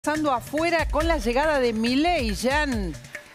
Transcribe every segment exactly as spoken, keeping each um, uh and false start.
Pasando afuera con la llegada de Milei, Jan.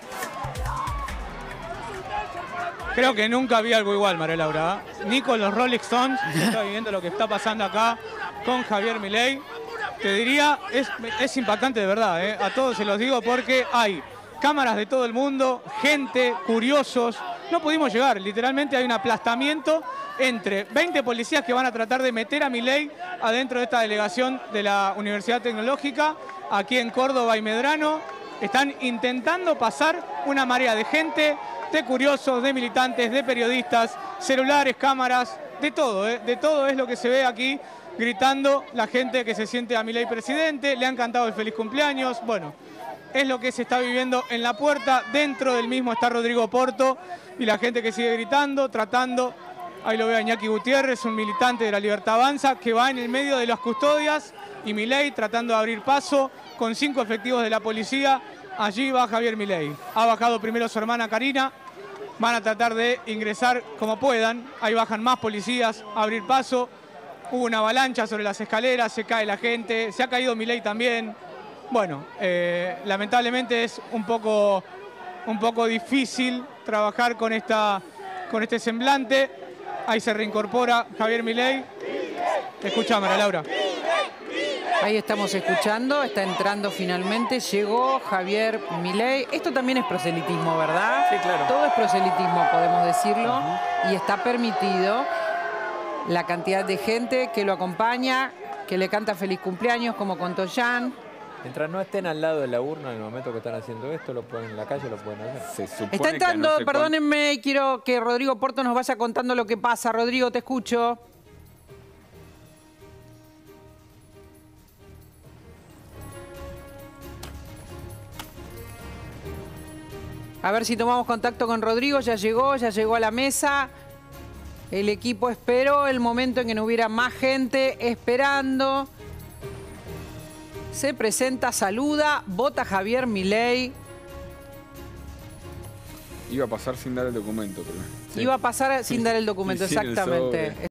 Creo que nunca vi algo igual, María Laura, ¿eh? Ni con los Rolling Stones, estoy viviendo lo que está pasando acá con Javier Milei. Te diría, es, es impactante de verdad, ¿eh? A todos se los digo porque hay cámaras de todo el mundo, gente, curiosos. No pudimos llegar, literalmente hay un aplastamiento entre veinte policías que van a tratar de meter a Milei adentro de esta delegación de la Universidad Tecnológica, aquí en Córdoba y Medrano. Están intentando pasar una marea de gente, de curiosos, de militantes, de periodistas, celulares, cámaras, de todo, ¿eh? De todo es lo que se ve aquí, gritando la gente que se siente a Milei presidente, le han cantado el feliz cumpleaños. Bueno, es lo que se está viviendo en la puerta. Dentro del mismo está Rodrigo Porto y la gente que sigue gritando, tratando. Ahí lo ve a Iñaki Gutiérrez, un militante de la Libertad Avanza, que va en el medio de las custodias, y Milei tratando de abrir paso con cinco efectivos de la policía. Allí va Javier Milei. Ha bajado primero su hermana Karina. Van a tratar de ingresar como puedan. Ahí bajan más policías a abrir paso. Hubo una avalancha sobre las escaleras, se cae la gente, se ha caído Milei también. Bueno, eh, lamentablemente es un poco, un poco difícil trabajar con, esta, con este semblante. Ahí se reincorpora Javier Milei. Te escuchamos, María Laura. Ahí estamos escuchando, está entrando finalmente, llegó Javier Milei. Esto también es proselitismo, ¿verdad? Sí, claro. Todo es proselitismo, podemos decirlo, uh-huh. Y está permitido la cantidad de gente que lo acompaña, que le canta feliz cumpleaños, como contó Jan. Mientras no estén al lado de la urna en el momento que están haciendo esto, lo pueden en la calle, lo pueden hacer. Se está entrando, no sé perdónenme, cuál... quiero que Rodrigo Porto nos vaya contando lo que pasa. Rodrigo, te escucho. A ver si tomamos contacto con Rodrigo. Ya llegó, ya llegó a la mesa. El equipo esperó el momento en que no hubiera más gente esperando. Se presenta, saluda, vota Javier Milei. Iba a pasar sin dar el documento, pero... Sí. Iba a pasar sin dar el documento, exactamente.